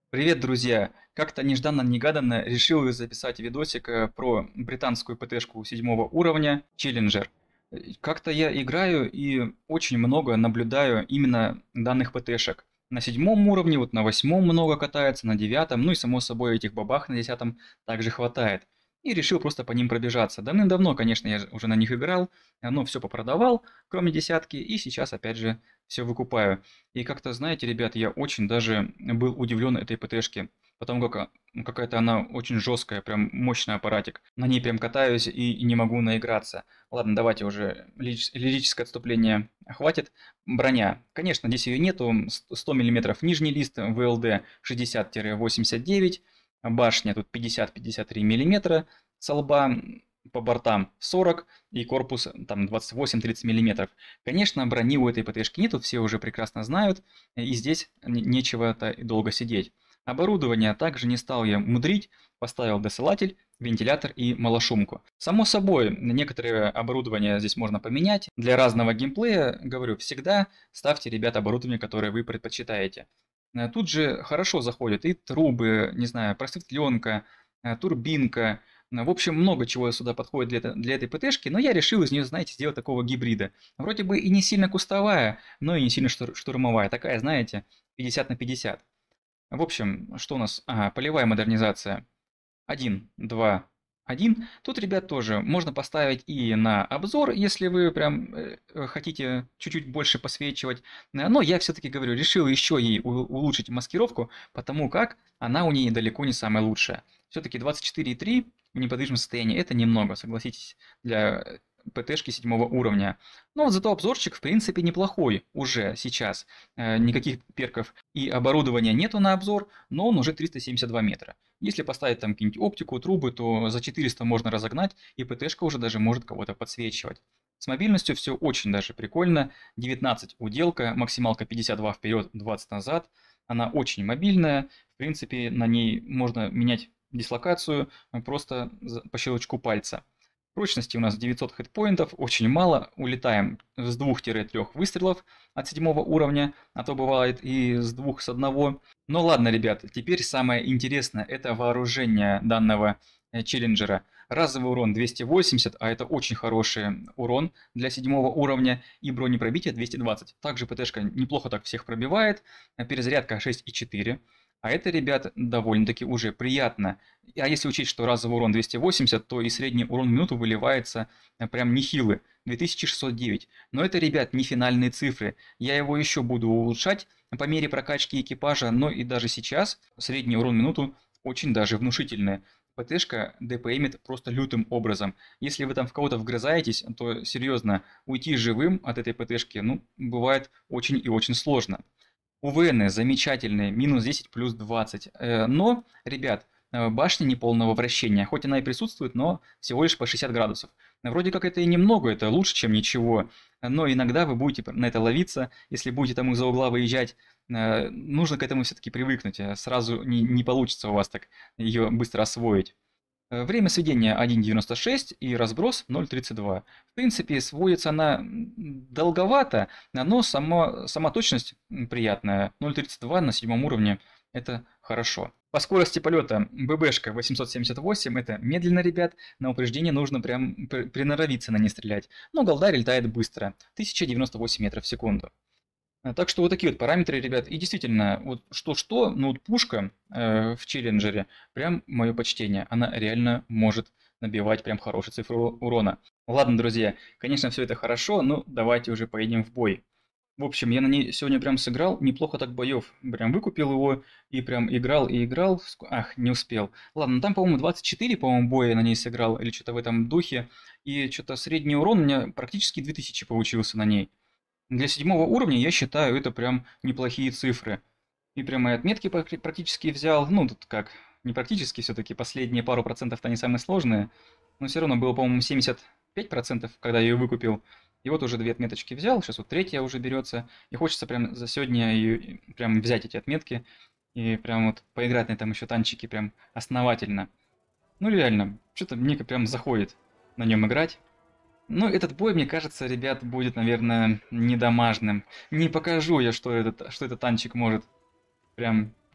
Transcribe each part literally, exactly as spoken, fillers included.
Привет, друзья! Как-то нежданно-негаданно решил записать видосик э, про британскую ПТшку седьмого уровня Challenger. Э, Как-то я играю и очень много наблюдаю именно данных ПТшек. На седьмом уровне, вот на восьмом много катается, на девятом, ну и само собой этих бабах на десятом также хватает. И решил просто по ним пробежаться. Давным-давно, конечно, я же уже на них играл, но все попродавал, кроме десятки, и сейчас опять же все выкупаю. И как-то, знаете, ребят, я очень даже был удивлен этой ПТшке, потому как а, какая-то она очень жесткая, прям мощный аппаратик. На ней прям катаюсь и, и не могу наиграться. Ладно, давайте уже лирич- лирическое отступление хватит. Броня. Конечно, здесь ее нету. сто миллиметров нижний лист, ВЛД шестьдесят восемьдесят девять, башня тут пятьдесят пятьдесят три миллиметра со лба, по бортам сорок и корпус там двадцать восемь тридцать миллиметров. Конечно, брони у этой ПТшки нету, все уже прекрасно знают, и здесь нечего-то долго сидеть. Оборудование также не стал я мудрить, поставил досылатель, вентилятор и малошумку. Само собой, некоторые оборудования здесь можно поменять. Для разного геймплея, говорю, всегда ставьте, ребят, оборудование, которое вы предпочитаете. Э, Тут же хорошо заходят и трубы, не знаю, просветленка, э, турбинка. Ну, в общем, много чего сюда подходит для, для этой ПТшки, но я решил из нее, знаете, сделать такого гибрида. Вроде бы и не сильно кустовая, но и не сильно штур- штурмовая. Такая, знаете, пятьдесят на пятьдесят. В общем, что у нас? Ага, полевая модернизация. Один, два, один. Тут, ребят, тоже можно поставить и на обзор, если вы прям э, э, хотите чуть-чуть больше посвечивать. Э, Но я все-таки говорю, решил еще ей у- улучшить маскировку, потому как она у нее далеко не самая лучшая. Все-таки двадцать четыре и три в неподвижном состоянии это немного, согласитесь, для э, ПТшки седьмого уровня. Но вот зато обзорчик в принципе неплохой уже сейчас. Э, Никаких перков и оборудования нету на обзор, но он уже триста семьдесят два метра. Если поставить там какие-нибудь оптику, трубы, то за четыреста можно разогнать, и ПТшка уже даже может кого-то подсвечивать. С мобильностью все очень даже прикольно. девятнадцать уделка, максималка пятьдесят два вперед, двадцать назад. Она очень мобильная. В принципе, на ней можно менять дислокацию э, просто за- по щелчку пальца. Прочности у нас девятьсот хитпоинтов, очень мало. Улетаем с двух-трех выстрелов от седьмого уровня, а то бывает и с двух с одного. Ну ладно, ребят, теперь самое интересное – это вооружение данного э, челленджера. Разовый урон двести восемьдесят, а это очень хороший урон для седьмого уровня, и бронепробитие двести двадцать. Также ПТшка неплохо так всех пробивает, э, перезарядка шесть и четыре. А это, ребят, довольно-таки уже приятно. А если учесть, что разовый урон двести восемьдесят, то и средний урон в минуту выливается э, прям нехилый – две тысячи шестьсот девять. Но это, ребят, не финальные цифры. Я его еще буду улучшать по мере прокачки экипажа, но и даже сейчас средний урон в минуту очень даже внушительный. ПТшка ДПМит просто лютым образом. Если вы там в кого-то вгрызаетесь, то серьезно, уйти живым от этой ПТшки, ну, бывает очень и очень сложно. УВНы замечательные, минус десять, плюс двадцать. Э, Но, ребят, э, башня неполного вращения. Хоть она и присутствует, но всего лишь по шестьдесят градусов. Э, Вроде как это и немного, это лучше, чем ничего. Но иногда вы будете на это ловиться, если будете там из-за угла выезжать. э, Нужно к этому все-таки привыкнуть. э, Сразу не, не получится у вас так ее быстро освоить. Э, Время сведения один девяносто шесть и разброс ноль тридцать два. В принципе, сводится она м, долговато, но сама, сама точность м, приятная. ноль тридцать два на седьмом уровне – это хорошо. По скорости полета ББшка восемьсот семьдесят восемь – это медленно, ребят. На упреждение нужно прям при- приноровиться на не стрелять. Но голда летает быстро – тысяча девяносто восемь метров в секунду. А, Так что вот такие вот параметры, ребят. И действительно, вот что-что, но вот пушка э, в челленджере, прям мое почтение. Она реально может набивать прям хорошую цифру урона. Ладно, друзья, конечно, все это хорошо, но давайте уже поедем в бой. В общем, я на ней сегодня прям сыграл, неплохо так боев. Прям выкупил его и прям играл и играл. Ск- Ах, не успел. Ладно, ну там, по-моему, двадцать четыре, по-моему, боя на ней сыграл, или что-то в этом духе. И что-то средний урон у меня практически две тысячи получился на ней. Для седьмого уровня я считаю это прям неплохие цифры. И прям мои отметки практи- практически взял. Ну, тут как, не практически все-таки, последние пару процентов-то они самые сложные. Но все равно было, по-моему, семьдесят пять процентов, когда я ее выкупил. И вот уже две отметочки взял, сейчас вот третья уже берется. И хочется прям за сегодня ее, прям взять эти отметки и прям вот поиграть на этом еще танчике прям основательно. Ну реально, что-то мне прям заходит на нем играть. Ну, этот бой, мне кажется, ребят, будет, наверное, недомажным. Не покажу я, что этот, что этот танчик может. Прям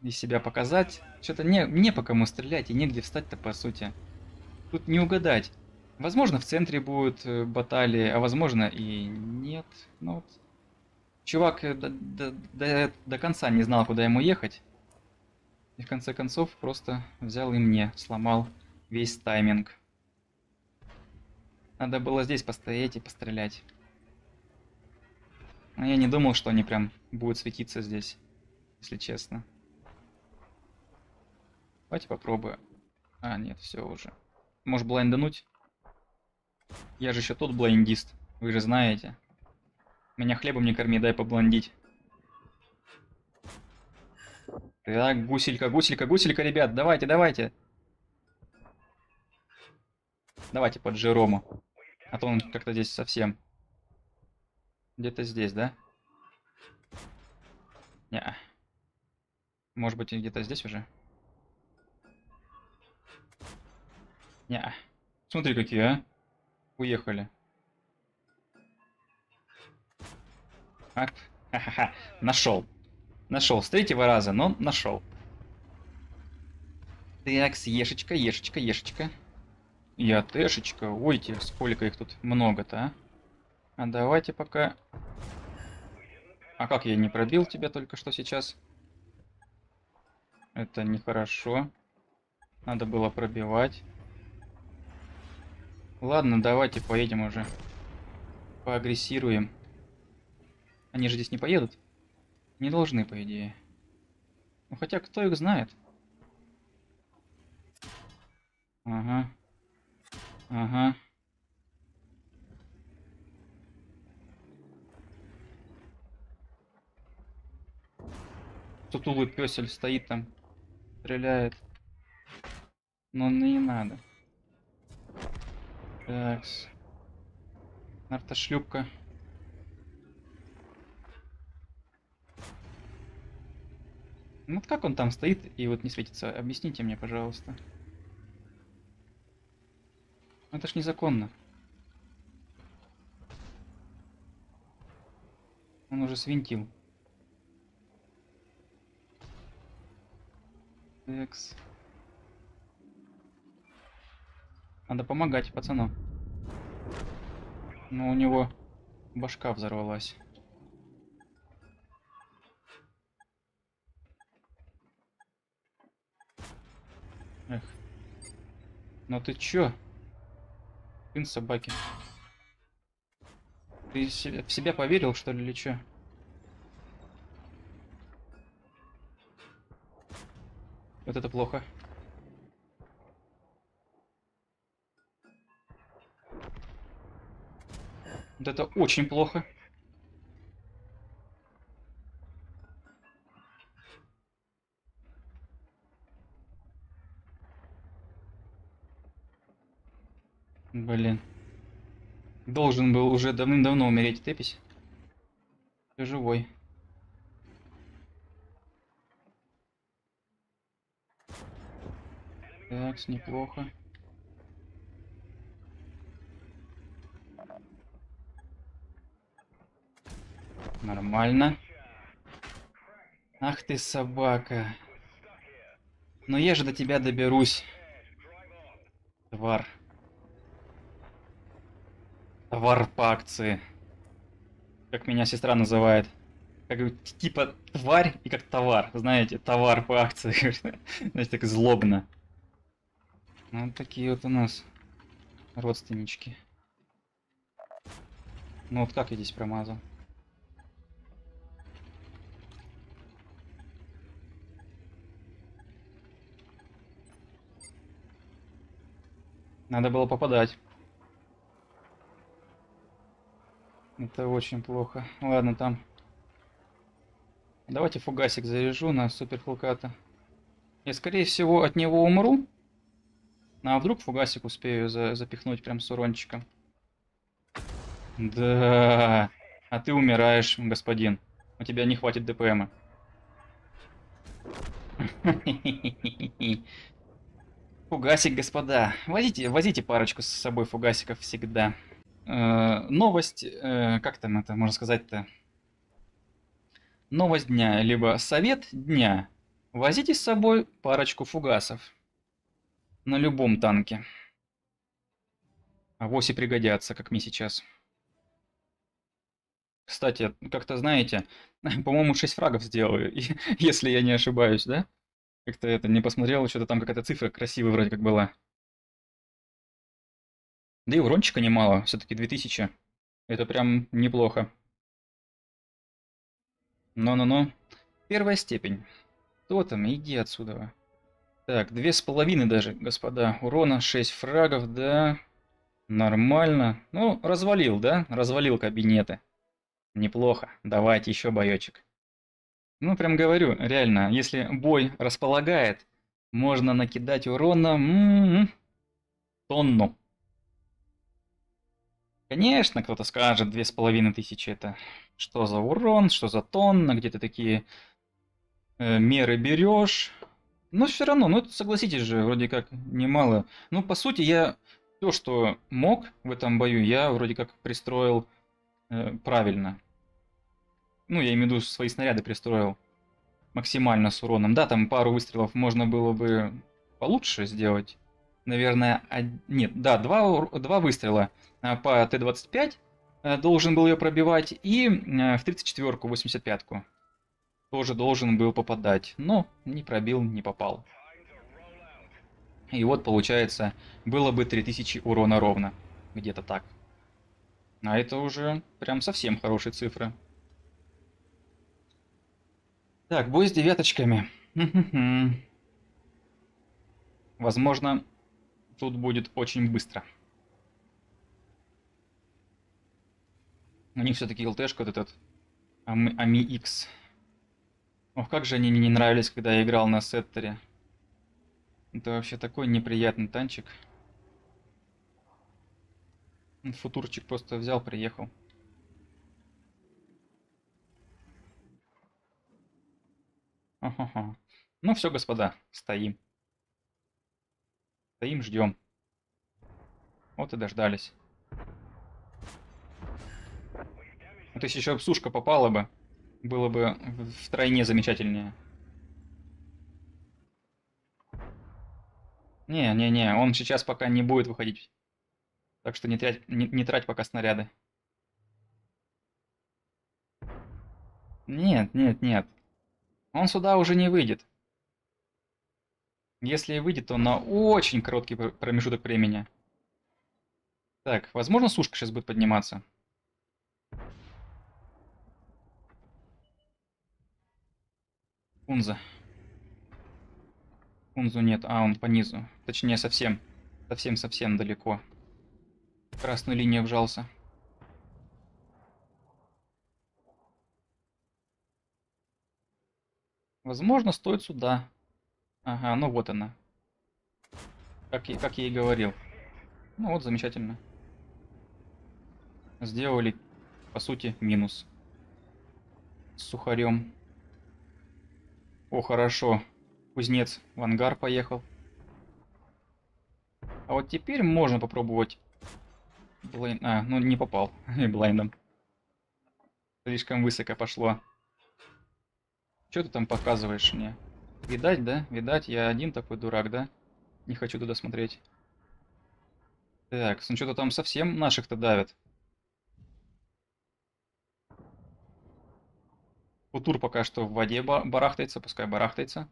из себя показать. Что-то не, не по кому стрелять и негде встать-то, по сути. Тут не угадать. Возможно, в центре будут э, баталии, а возможно и нет. Ну вот. Чувак э, до, до, до, до конца не знал, куда ему ехать. И в конце концов просто взял и мне сломал весь тайминг. Надо было здесь постоять и пострелять. Но я не думал, что они прям будут светиться здесь, если честно. Давайте попробую. А, нет, все уже. Может блайндануть? Я же еще тот блайндист, вы же знаете. Меня хлебом не корми, дай поблондить. Так, гуселька, гуселька, гуселька, ребят, давайте, давайте. Давайте под Жерому. А то он как-то здесь совсем. Где-то здесь, да? Не. Может быть, где-то здесь уже? Не. Смотри, какие, а. Уехали. А? Ха-ха-ха. Нашел. Нашел. С третьего раза, но нашел. Так, ешечка, ешечка, ешечка. Я тэшечка. Ой-те, сколько их тут много-то, а. А давайте пока... А как я не пробил тебя только что сейчас? Это нехорошо. Надо было пробивать. Ладно, давайте поедем уже. Поагрессируем. Они же здесь не поедут? Не должны, по идее. Ну хотя, кто их знает? Ага. Ага. Сутулый пёсель стоит там. Стреляет. Но не надо. Такс. Артошлюпка. Ну вот как он там стоит и вот не светится? Объясните мне, пожалуйста. Это ж незаконно. Он уже свинтил. Такс. Надо помогать пацану. Но у него башка взорвалась. Эх. Ну ты чё? Сын собаки. Ты в себя поверил, что ли, или чё? Вот это плохо. Вот это очень плохо. Блин. Должен был уже давным-давно умереть Тепись. Ты живой. Так, неплохо. Нормально. Ах ты собака. Но я же до тебя доберусь. Твар. Товар по акции. Как меня сестра называет. Как типа тварь и как товар. Знаете, товар по акции. Знаете, так злобно. Ну, вот такие вот у нас родственнички. Ну вот как я здесь промазал? Надо было попадать. Это очень плохо. Ладно, там. Давайте фугасик заряжу на супер хулката. Я, скорее всего, от него умру. А вдруг фугасик успею за запихнуть прям с урончиком. Да. А ты умираешь, господин. У тебя не хватит ДПМа. Фугасик, господа. Возите, возите парочку с собой фугасиков всегда. Э, новость, э, как там это можно сказать-то? Новость дня, либо совет дня. Возите с собой парочку фугасов. На любом танке. Авось и пригодятся, как мне сейчас. Кстати, как-то знаете, по-моему, шесть фрагов сделал, если я не ошибаюсь, да? Как-то это не посмотрел, что-то там какая-то цифра красивая вроде как была. Да и урончика немало, все-таки две тысячи. Это прям неплохо. Но-но-но. Первая степень. Кто там? Иди отсюда. Так, две с половиной даже, господа. Урона, шесть фрагов, да. Нормально. Ну, развалил, да? Развалил кабинеты. Неплохо. Давайте еще боечек. Ну, прям говорю, реально, если бой располагает, можно накидать урона м-м, тонну. Конечно, кто-то скажет, две с половиной тысячи это что за урон, что за тонна, где ты такие э, меры берешь. Но все равно, ну согласитесь же, вроде как немало. Ну, по сути, я все, что мог в этом бою, я вроде как пристроил э, правильно. Ну, я имею в виду, свои снаряды пристроил максимально с уроном. Да, там пару выстрелов можно было бы получше сделать. Наверное, од... нет, да, два, ур- два выстрела а, по Т двадцать пять э, должен был ее пробивать, и э, в тридцать четвёрку, восемьдесят пятку тоже должен был попадать, но не пробил, не попал. И вот получается, было бы три тысячи урона ровно, где-то так. А это уже прям совсем хорошие цифры. Так, бой с девяточками. Возможно, тут будет очень быстро. У них все-таки ЛТшка вот этот Ами Икс. Ох, как же они мне не нравились, когда я играл на Сеттере. Это вообще такой неприятный танчик. Футурчик просто взял, приехал. Ага. Ну все, господа, стоим. Стоим, ждем. Вот и дождались. Вот если еще сушка попала бы, было бы втройне замечательнее. Не-не-не, он сейчас пока не будет выходить. Так что не трать, не, не трать пока снаряды. Нет, нет, нет. Он сюда уже не выйдет. Если и выйдет, то на очень короткий промежуток времени. Так, возможно, сушка сейчас будет подниматься. Фунза. Фунзу нет, а он по низу. Точнее, совсем. Совсем-совсем далеко. В красную линию вжался. Возможно, стоит сюда. Ага, ну вот она. Как, я- как я и говорил. Ну вот, замечательно. Сделали, по сути, минус. С сухарем. О, хорошо. Кузнец в ангар поехал. А вот теперь можно попробовать... Блайн... А, ну не попал. Блайндом. Слишком высоко пошло. Что ты там показываешь мне? Видать, да? Видать, я один такой дурак, да? Не хочу туда смотреть. Так, ну что-то там совсем наших-то давят. Футур пока что в воде барахтается, пускай барахтается.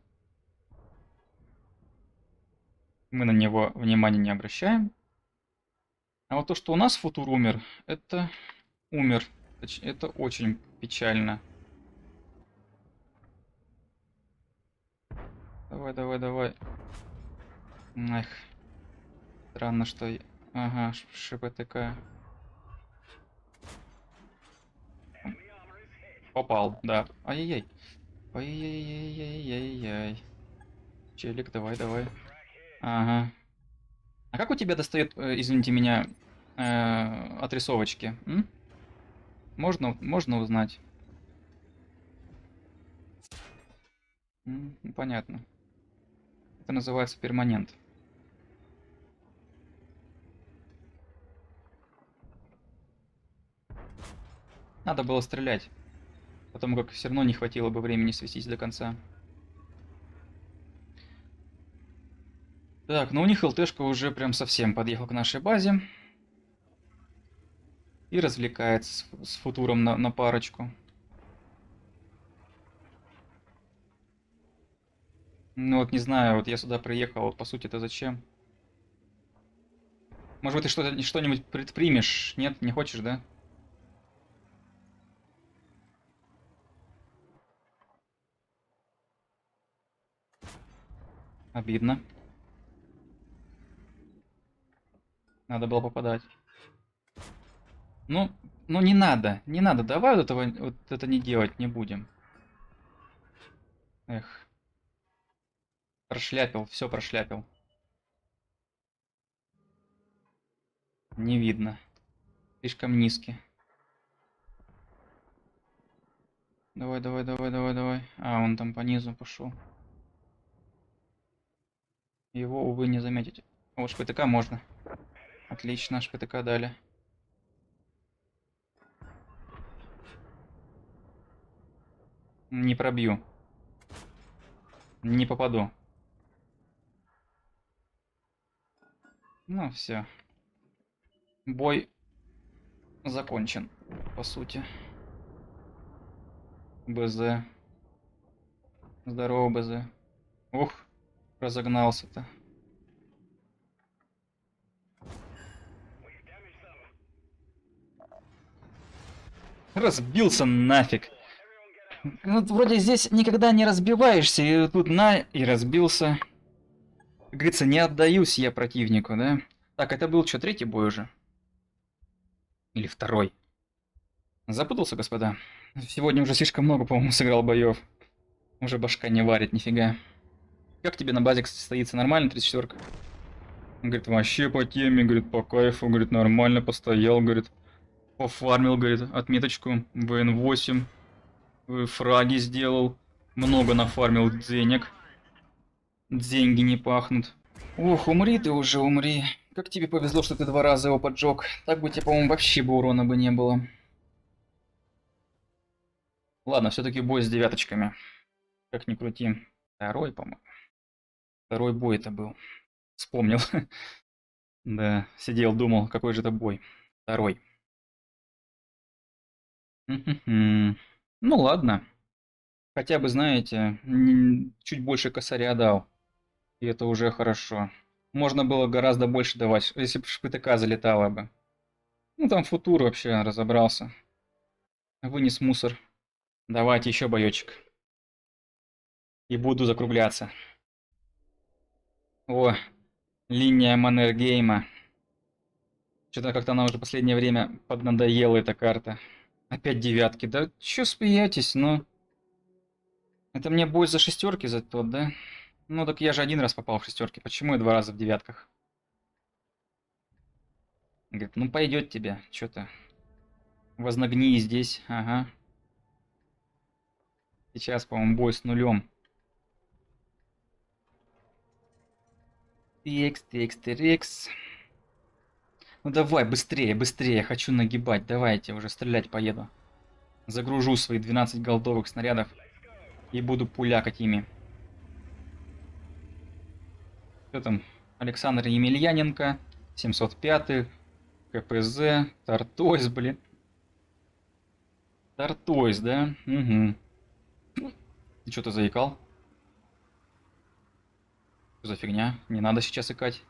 Мы на него внимания не обращаем. А вот то, что у нас Футур умер, это умер. Это очень печально. Давай, давай, давай. Эх. Странно, что... Ага, ШПТК. Попал, да. Ай-яй-яй. Ай-яй-яй-яй-яй-яй. Челик, давай, давай. Ага. А как у тебя достает, э, извините меня, э, отрисовочки? М? Можно, можно узнать? М, ну, понятно. Это называется перманент. Надо было стрелять. Потому как все равно не хватило бы времени свестись до конца. Так, ну у них ЛТшка уже прям совсем подъехал к нашей базе. И развлекается с, с футуром на, на парочку. Ну вот не знаю, вот я сюда приехал, вот по сути это зачем? Может быть ты что-то что-нибудь предпримешь? Нет, не хочешь, да? Обидно. Надо было попадать. Ну, ну не надо, не надо, давай вот этого вот это не делать не будем. Эх, прошляпил, все прошляпил. Не видно. Слишком низкий. Давай, давай, давай, давай, давай. А, он там по низу пошел. Его, увы, не заметить. Вот ШПТК можно. Отлично, ШПТК дали. Не пробью. Не попаду. Ну, все. Бой закончен, по сути. БЗ. Здорово, БЗ. Ух, разогнался-то. Разбился нафиг. Ну, вроде здесь никогда не разбиваешься, и тут на, и разбился. Как говорится, не отдаюсь я противнику, да? Так, это был что, третий бой уже? Или второй? Запутался, господа. Сегодня уже слишком много, по-моему, сыграл боев. Уже башка не варит, нифига. Как тебе на базе, кстати, стоится? Нормально, тридцать четвёрка? Он говорит, вообще по теме, говорит, по кайфу, говорит, нормально постоял, говорит. Пофармил, говорит, отметочку вэ эн восемь. Фраги сделал. Много нафармил денег. Деньги не пахнут. Ох, умри ты уже, умри. Как тебе повезло, что ты два раза его поджег. Так бы тебе, по-моему, вообще бы урона бы не было. Ладно, все-таки бой с девяточками. Как ни крути. Второй, по-моему. Второй бой это был. Вспомнил. Да, сидел, думал, какой же это бой. Второй. Ну ладно. Хотя бы, знаете, чуть больше косаря дал. И это уже хорошо. Можно было гораздо больше давать, если бы ШПТК залетала бы. Ну там футур вообще разобрался. Вынес мусор. Давайте еще боечек. И буду закругляться. О, линия Маннергейма. Что-то как-то она уже в последнее время поднадоела, эта карта. Опять девятки. Да чё смеетесь, ну? Это мне бой за шестерки за тот, да? Ну так я же один раз попал в шестерки. Почему я два раза в девятках? Говорит, ну пойдет тебе, что-то. Вознагни здесь, ага. Сейчас, по-моему, бой с нулем. Текс, текс, текс. Ну давай, быстрее, быстрее, хочу нагибать. Давайте, уже стрелять поеду. Загружу свои двенадцать голдовых снарядов и буду пулякать ими. Что там? Александр Емельяненко, семьсот пятый, КПЗ, Тартойс, блин. Тартойс, да? Угу. Ты что-то заикал? Что за фигня? Не надо сейчас икать.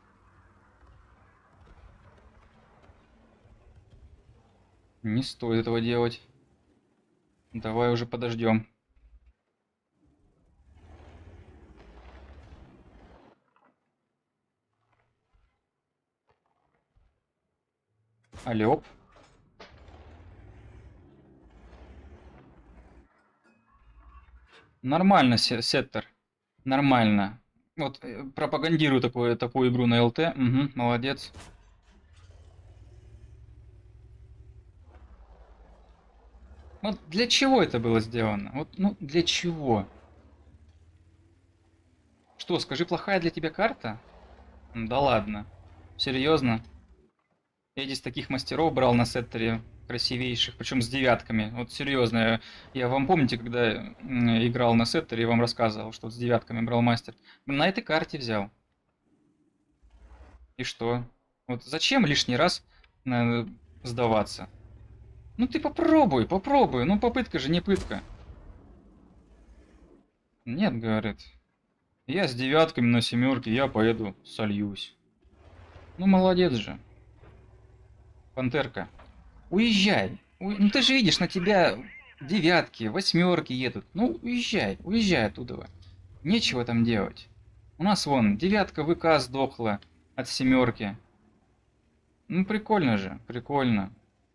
Не стоит этого делать. Давай уже подождем. Алёп. Нормально, сеттер. Нормально. Вот э, пропагандирую такую, такую игру на ЛТ. Угу, молодец. Вот для чего это было сделано? Вот, ну, для чего? Что, скажи, плохая для тебя карта? Да ладно. Серьезно? Я здесь таких мастеров брал на сеттере красивейших, причем с девятками. Вот серьезно, я вам помните, когда играл на сеттере, я вам рассказывал, что вот с девятками брал мастер. На этой карте взял. И что? Вот зачем лишний раз э, сдаваться? Ну ты попробуй, попробуй. Ну попытка же не пытка. Нет, говорит. Я с девятками на семерке, я поеду сольюсь. Ну молодец же. Пантерка. Уезжай. Уй- Ну ты же видишь, на тебя девятки, восьмерки едут. Ну уезжай, уезжай оттуда. Нечего там делать. У нас вон девятка ВК сдохла от семерки. Ну прикольно же, прикольно.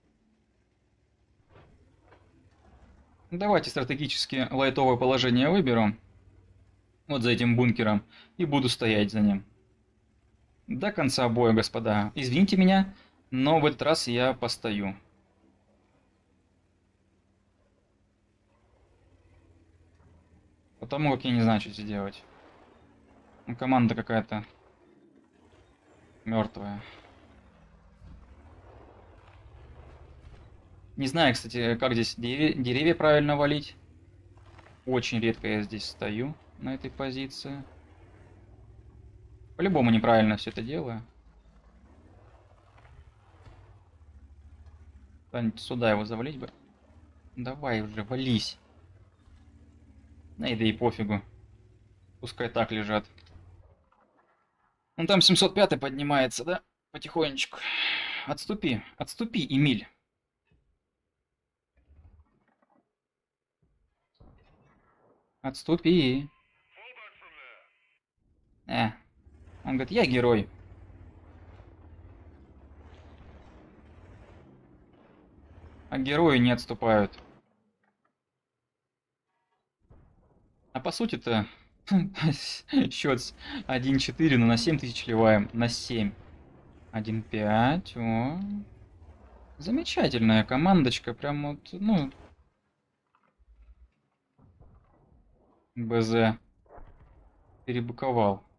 Давайте стратегически лайтовое положение выберу. Вот за этим бункером. И буду стоять за ним. До конца боя, господа. Извините меня, но в этот раз я постою. Потому как я не знаю, что здесь делать. Ну, команда какая-то мертвая. Не знаю, кстати, как здесь деревья, деревья правильно валить. Очень редко я здесь стою на этой позиции. По-любому неправильно все это делаю. Куда-нибудь сюда его завалить бы. Давай уже, вались. Эй, да и пофигу. Пускай так лежат. Ну там семьсот пятый поднимается, да? Потихонечку. Отступи, отступи, Эмиль. Отступи. Э. Он говорит, я герой. А герои не отступают. А по сути-то счет один четыре, но на семь тысяч ливаем. На семь. один пять. О. Замечательная командочка. Прям вот, ну... БЗ. Перебуковал.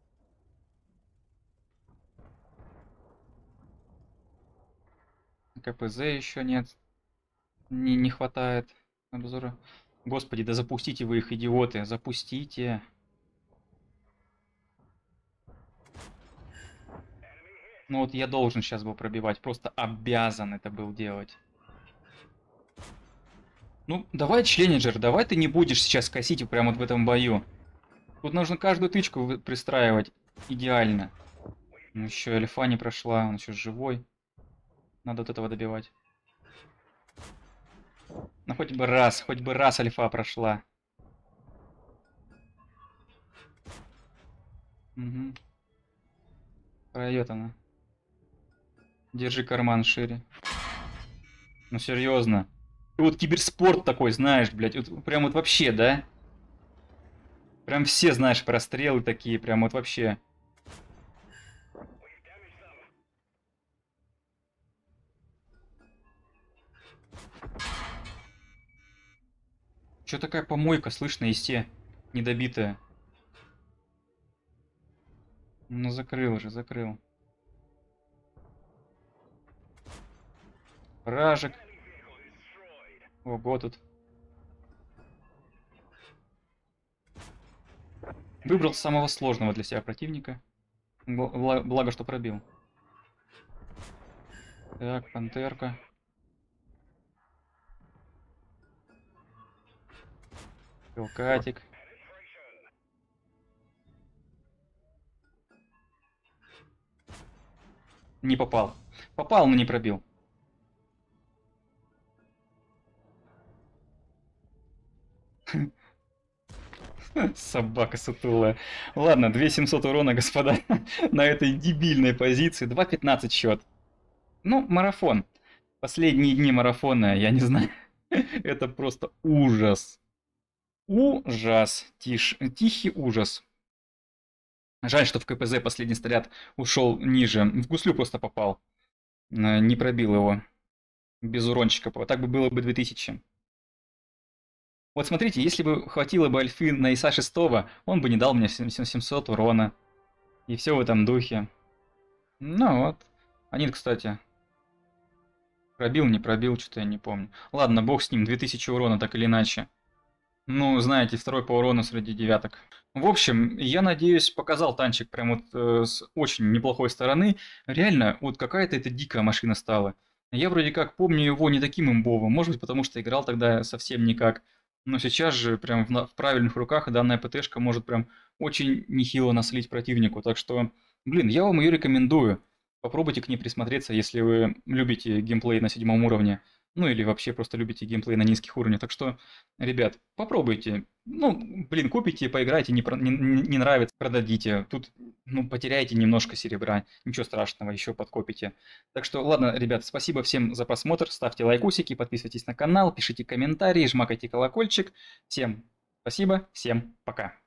КПЗ еще нет. Не, не хватает обзора. Господи, да запустите вы их, идиоты. Запустите. Ну вот я должен сейчас был пробивать. Просто обязан это был делать. Ну, давай, Членджер, давай ты не будешь сейчас косить прямо вот в этом бою. Тут нужно каждую тычку пристраивать идеально. Ну, еще эльфа не прошла, он еще живой. Надо вот этого добивать. Ну, хоть бы раз, хоть бы раз альфа прошла. Угу. Пройдет она. Держи карман шире. Ну, серьезно. Ты вот киберспорт такой, знаешь, блядь. Вот, прям вот вообще, да? Прям все, знаешь, прострелы такие, прям вот вообще. Чё такая помойка, слышно, есте, недобитая? Ну, закрыл же, закрыл. Вражек. Ого, тут. Выбрал самого сложного для себя противника. Бла- Благо, что пробил. Так, пантерка. Хелкатик. Не попал. Попал, но не пробил. Собака сутулая. Ладно, две тысячи семьсот урона, господа, на этой дебильной позиции. два пятнадцать счет. Ну, марафон. Последние дни марафона, я не знаю. Это просто ужас. Ужас. Тиш... Тихий ужас. Жаль, что в КПЗ последний снаряд ушел ниже. В гуслю просто попал. Э, Не пробил его. Без урончика. Так бы было бы две тысячи. Вот смотрите, если бы хватило бы альфы на ИСа шесть, он бы не дал мне семьсот урона. И все в этом духе. Ну вот. Они, кстати, пробил, не пробил, что-то я не помню. Ладно, бог с ним, две тысячи урона, так или иначе. Ну, знаете, второй по урону среди девяток. В общем, я надеюсь, показал танчик прям вот э, с очень неплохой стороны. Реально, вот какая-то это дикая машина стала. Я вроде как помню его не таким имбовым, может быть, потому что играл тогда совсем никак. Но сейчас же прям в, на- в правильных руках данная ПТшка может прям очень нехило наслить противнику. Так что, блин, я вам ее рекомендую. Попробуйте к ней присмотреться, если вы любите геймплей на седьмом уровне. Ну или вообще просто любите геймплей на низких уровнях. Так что, ребят, попробуйте. Ну, блин, купите, поиграйте, не, про- не, не не нравится, продадите. Тут, ну, потеряете немножко серебра, ничего страшного, еще подкопите. Так что, ладно, ребят, спасибо всем за просмотр, ставьте лайкусики, подписывайтесь на канал, пишите комментарии, жмакайте колокольчик. Всем спасибо, всем пока.